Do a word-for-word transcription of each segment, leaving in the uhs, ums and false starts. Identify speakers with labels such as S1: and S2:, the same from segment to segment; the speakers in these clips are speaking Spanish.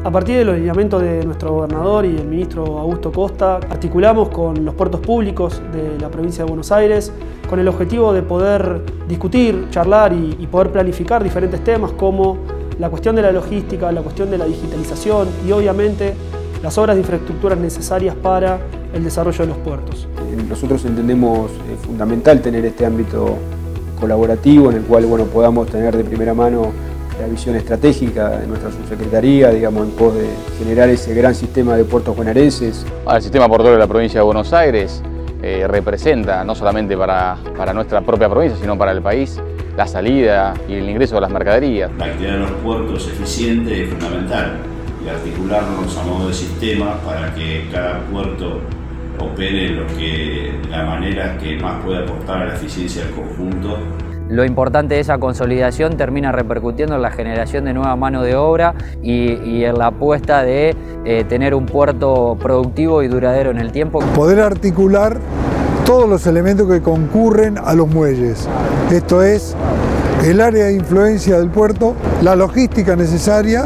S1: A partir del lineamiento de nuestro gobernador y el ministro Augusto Costa, articulamos con los puertos públicos de la provincia de Buenos Aires con el objetivo de poder discutir, charlar y, y poder planificar diferentes temas como la cuestión de la logística, la cuestión de la digitalización y obviamente las obras de infraestructuras necesarias para el desarrollo de los puertos.
S2: Nosotros entendemos eh, fundamental tener este ámbito colaborativo en el cual bueno, podamos tener de primera mano la visión estratégica de nuestra subsecretaría, digamos, en pos de generar ese gran sistema de puertos bonaerenses.
S3: El sistema portuario de la provincia de Buenos Aires eh, representa, no solamente para, para nuestra propia provincia, sino para el país, la salida y el ingreso de las mercaderías.
S4: La actividad de los puertos eficiente es fundamental y articularnos a modo de sistema para que cada puerto opere lo que, la manera que más puede aportar a la eficiencia del conjunto.
S5: Lo importante de esa consolidación termina repercutiendo en la generación de nueva mano de obra y, y en la apuesta de eh, tener un puerto productivo y duradero en el tiempo.
S6: Poder articular todos los elementos que concurren a los muelles. Esto es el área de influencia del puerto, la logística necesaria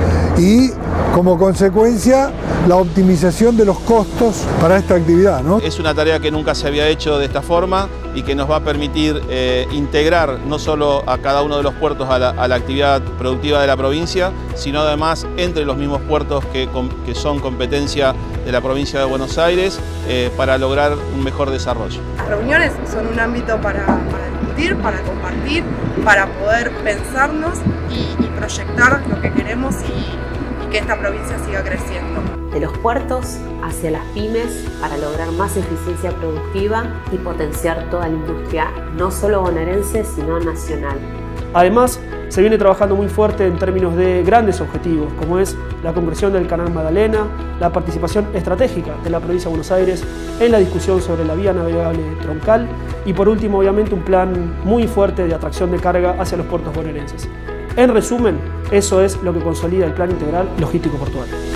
S6: y, como consecuencia, la optimización de los costos para esta actividad, ¿no?
S7: Es una tarea que nunca se había hecho de esta forma y que nos va a permitir eh, integrar no solo a cada uno de los puertos a la, a la actividad productiva de la provincia, sino además entre los mismos puertos que, que son competencia de la provincia de Buenos Aires eh, para lograr un mejor desarrollo.
S8: Las reuniones son un ámbito para, para discutir, para compartir, para poder pensarnos y, y proyectar lo que queremos y, y que esta provincia siga creciendo.
S9: De los puertos hacia las pymes para lograr más eficiencia productiva y potenciar toda la industria, no solo bonaerense, sino nacional.
S1: Además, se viene trabajando muy fuerte en términos de grandes objetivos, como es la concreción del Canal Magdalena, la participación estratégica de la provincia de Buenos Aires en la discusión sobre la vía navegable troncal y por último, obviamente, un plan muy fuerte de atracción de carga hacia los puertos bonaerenses. En resumen, eso es lo que consolida el Plan Integral Logístico Portuario.